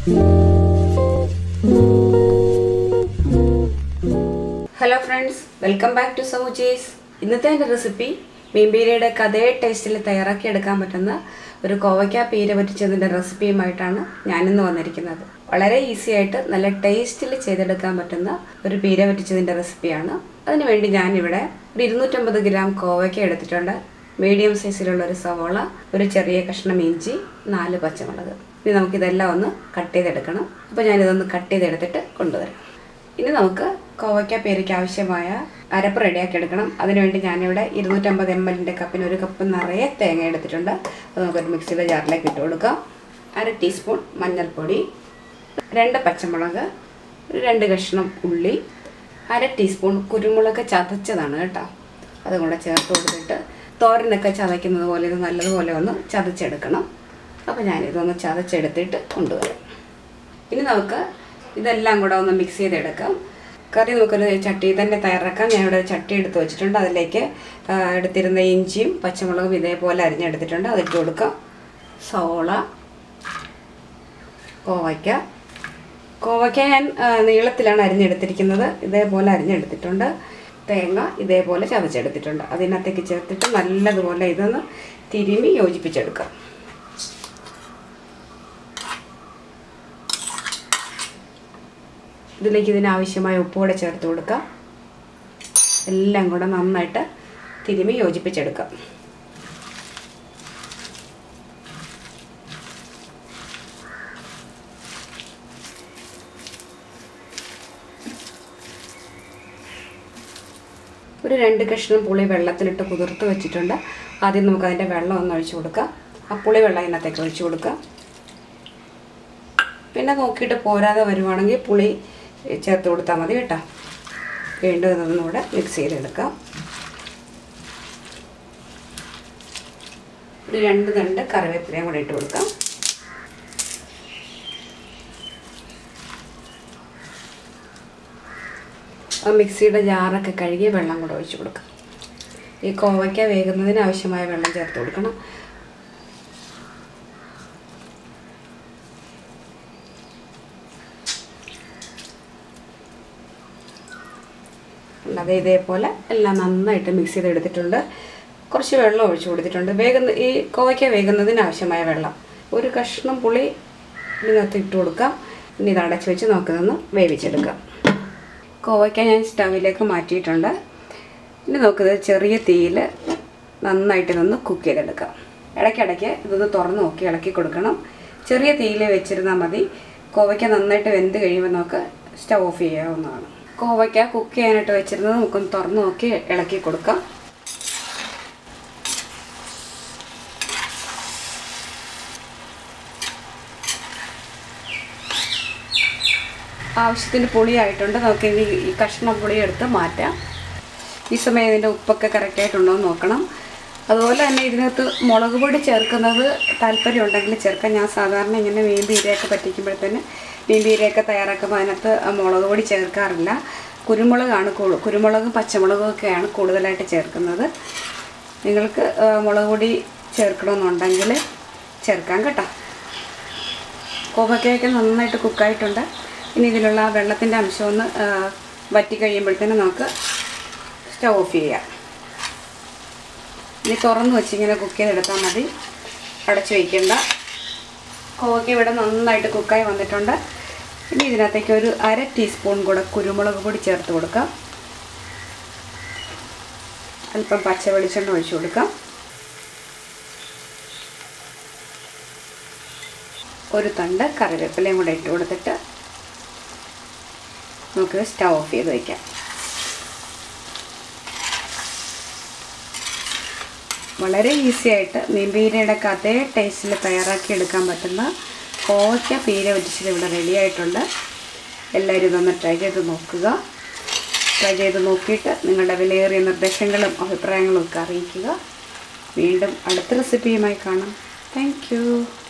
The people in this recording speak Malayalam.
Hello friends, welcome back to സമൂച്ചീസ്. ഇന്നത്തെ എൻ്റെ റെസിപ്പി മീൻ പീരയുടെ അതേ ടേസ്റ്റിൽ തയ്യാറാക്കിയെടുക്കാൻ പറ്റുന്ന ഒരു കോവയ്ക്ക പീര പറ്റിച്ചതിൻ്റെ റെസിപ്പിയുമായിട്ടാണ് ഞാനിന്ന് വന്നിരിക്കുന്നത്. വളരെ ഈസി ആയിട്ട് നല്ല ടേസ്റ്റിൽ ചെയ്തെടുക്കാൻ പറ്റുന്ന ഒരു പീര പറ്റിച്ചതിൻ്റെ റെസിപ്പിയാണ്. അതിനുവേണ്ടി ഞാനിവിടെ ഒരു 250 ഗ്രാം കോവയ്ക്ക എടുത്തിട്ടുണ്ട്. മീഡിയം സൈസിലുള്ള ഒരു സവോള, ഒരു ചെറിയ കഷ്ണം ഇഞ്ചി, 4 പച്ചമുളക്. ഇനി നമുക്കിതെല്ലാം ഒന്ന് കട്ട് ചെയ്തെടുക്കണം. അപ്പോൾ ഞാനിതൊന്ന് കട്ട് ചെയ്തെടുത്തിട്ട് കൊണ്ടുവരാം. ഇനി നമുക്ക് കോവയ്ക്ക പീരയ്ക്ക് ആവശ്യമായ അരപ്പ് റെഡിയാക്കി എടുക്കണം. അതിനുവേണ്ടി ഞാനിവിടെ 250 ml കപ്പിന് 1 കപ്പ് നിറയെ തേങ്ങ എടുത്തിട്ടുണ്ട്. അത് നമുക്കൊരു മിക്സിയുടെ ജാറിലേക്ക് ഇട്ട് കൊടുക്കാം. 1/2 ടീസ്പൂൺ മഞ്ഞൾപ്പൊടി, 2 പച്ചമുളക്, 2 കഷ്ണം ഉള്ളി, 1/2 ടീസ്പൂൺ കുരുമുളക് ചതച്ചതാണ് കേട്ടോ. അതും കൂടെ ചേർത്ത് കൊടുത്തിട്ട് തോരനൊക്കെ ചതയ്ക്കുന്നത് പോലെ ഇത് നല്ലതുപോലെ ഒന്ന് ചതച്ചെടുക്കണം. അപ്പോൾ ഞാനിതൊന്ന് ചതച്ചെടുത്തിട്ട് കൊണ്ടുവരാം. ഇനി നമുക്ക് ഇതെല്ലാം കൂടെ ഒന്ന് മിക്സ് ചെയ്തെടുക്കാം. കറി നമുക്കൊരു ചട്ടി തന്നെ തയ്യാറാക്കാം. ഞാനിവിടെ ഒരു ചട്ടി എടുത്ത് വെച്ചിട്ടുണ്ട്. അതിലേക്ക് എടുത്തിരുന്ന ഇഞ്ചിയും പച്ചമുളകും ഇതേപോലെ അരിഞ്ഞെടുത്തിട്ടുണ്ട്. അതിട്ട് കൊടുക്കാം. സവോള, കോവയ്ക്ക ഞാൻ നീളത്തിലാണ് അരിഞ്ഞെടുത്തിരിക്കുന്നത്. ഇതേപോലെ അരിഞ്ഞെടുത്തിട്ടുണ്ട്. തേങ്ങ ഇതേപോലെ ചതച്ചെടുത്തിട്ടുണ്ട്. അതിനകത്തേക്ക് ചേർത്തിട്ട് നല്ലതുപോലെ ഇതൊന്ന് തിരുമ്മി യോജിപ്പിച്ചെടുക്കാം. ഇതിലേക്ക് ഇതിനാവശ്യമായ ഉപ്പ് കൂടെ ചേർത്ത് കൊടുക്കാം. എല്ലാം കൂടെ നന്നായിട്ട് തിരുമ്മി യോജിപ്പിച്ചെടുക്കാം. ഒരു 2 കഷ്ണം പുളി വെള്ളത്തിലിട്ട് കുതിർത്ത് വെച്ചിട്ടുണ്ട്. ആദ്യം നമുക്കതിൻ്റെ വെള്ളം ഒന്ന് ഒഴിച്ചു കൊടുക്കാം. ആ പുളി വെള്ളം ഇതിനകത്തേക്ക് ഒഴിച്ചു കൊടുക്കാം. പിന്നെ നോക്കിയിട്ട് പോരാതെ വരുവാണെങ്കിൽ പുളി ചേർത്ത് കൊടുത്താൽ മതി കേട്ടോ. വീണ്ടും ഇതൊന്നുകൂടെ മിക്സ് ചെയ്തെടുക്കാം. ഒരു 2 തണ്ട് കറിവേപ്പിലയും കൂടെ ഇട്ട് കൊടുക്കാം. ആ മിക്സിയുടെ ജാറൊക്കെ കഴുകി വെള്ളം കൂടെ ഒഴിച്ച് കൊടുക്കാം. ഈ കോവയ്ക്ക വേകുന്നതിന് ആവശ്യമായ വെള്ളം ചേർത്ത് കൊടുക്കണം. അത് ഇതേപോലെ എല്ലാം നന്നായിട്ട് മിക്സ് ചെയ്തെടുത്തിട്ടുണ്ട്. കുറച്ച് വെള്ളം ഒഴിച്ച് കൊടുത്തിട്ടുണ്ട്. ഈ കോവയ്ക്ക വേകുന്നതിന് ആവശ്യമായ വെള്ളം. ഒരു കഷ്ണം പുളി ഇതിനകത്ത് ഇട്ട് കൊടുക്കാം. ഇനി ഇത് അടച്ച് വെച്ച് നമുക്കിതൊന്ന് വേവിച്ചെടുക്കാം. കോവയ്ക്ക ഞാൻ സ്റ്റവിലേക്ക് മാറ്റിയിട്ടുണ്ട്. ഇനി നമുക്കിത് ചെറിയ തീയിൽ നന്നായിട്ട് ഇതൊന്ന് കുക്ക് ചെയ്തെടുക്കാം. ഇടയ്ക്കിടയ്ക്ക് ഇതൊന്ന് തുറന്ന് നോക്കി ഇളക്കി കൊടുക്കണം. ചെറിയ തീയിൽ വെച്ചിരുന്നാൽ മതി. കോവയ്ക്ക നന്നായിട്ട് വെന്ത് കഴിയുമ്പോൾ നമുക്ക് സ്റ്റവ് ഓഫ് ചെയ്യാവുന്നതാണ്. കോവയ്ക്ക കുക്ക് ചെയ്യാനായിട്ട് വെച്ചിരുന്നത് നമുക്കൊന്ന് തുറന്ന് നോക്കി ഇളക്കി കൊടുക്കാം. ആവശ്യത്തിന് പുളിയായിട്ടുണ്ട്. നമുക്ക് ഇനി ഈ കഷ്ണം പുളി എടുത്ത് മാറ്റാം. ഈ സമയം ഇതിൻ്റെ ഉപ്പൊക്കെ കറക്റ്റായിട്ടുണ്ടോ എന്ന് നോക്കണം. അതുപോലെ തന്നെ ഇതിനകത്ത് മുളക് പൊടി ചേർക്കുന്നത് താല്പര്യം ഉണ്ടെങ്കിൽ ചേർക്കാം. ഞാൻ സാധാരണ ഇങ്ങനെ മീൻ പീരയൊക്കെ പറ്റിക്കുമ്പോഴത്തേന് മീൻ പീരയൊക്കെ തയ്യാറാക്കുമ്പോൾ അതിനകത്ത് മുളക് പൊടി ചേർക്കാറില്ല. കുരുമുളകും പച്ചമുളകും ഒക്കെയാണ് കൂടുതലായിട്ട് ചേർക്കുന്നത്. നിങ്ങൾക്ക് മുളക് പൊടി ചേർക്കണമെന്നുണ്ടെങ്കിൽ ചേർക്കാം കേട്ടോ. കോവയ്ക്കയൊക്കെ നന്നായിട്ട് കുക്കായിട്ടുണ്ട്. ഇനി ഇതിലുള്ള വെള്ളത്തിൻ്റെ അംശം ഒന്ന് വറ്റി കഴിയുമ്പോഴത്തേന് നമുക്ക് സ്റ്റവ് ഓഫ് ചെയ്യാം. ഇനി തുറന്ന് വെച്ച് ഇങ്ങനെ കുക്ക് ചെയ്തെടുത്താൽ മതി. അടച്ചു വയ്ക്കേണ്ട. കോവയ്ക്ക ഇവിടെ നന്നായിട്ട് കുക്കായി വന്നിട്ടുണ്ട്. ഇനി ഇതിനകത്തേക്ക് ഒരു 1/2 ടീസ്പൂൺ കൂടെ കുരുമുളക് പൊടി ചേർത്ത് കൊടുക്കാം. അല്പം പച്ച വെളിച്ചെണ്ണ ഒഴിച്ചു കൊടുക്കാം. ഒരു തണ്ട് കറിവേപ്പിലയും കൂടെ ഇട്ട് കൊടുത്തിട്ട് നമുക്ക് സ്റ്റവ് ഓഫ് ചെയ്ത് വയ്ക്കാം. വളരെ ഈസി ആയിട്ട് മീൻ പീരയുടെ അതേ ടേസ്റ്റിൽ തയ്യാറാക്കി എടുക്കാൻ പറ്റുന്ന കോവയ്ക്ക പീര പറ്റിച്ചത് ഇവിടെ റെഡി ആയിട്ടുണ്ട്. എല്ലാവരും ഇതൊന്ന് ട്രൈ ചെയ്ത് നോക്കുക. ട്രൈ ചെയ്ത് നോക്കിയിട്ട് നിങ്ങളുടെ വിലയേറിയ നിർദ്ദേശങ്ങളും അഭിപ്രായങ്ങളും ഒക്കെ അറിയിക്കുക. വീണ്ടും അടുത്ത റെസിപ്പിയുമായി കാണാം. Thank U.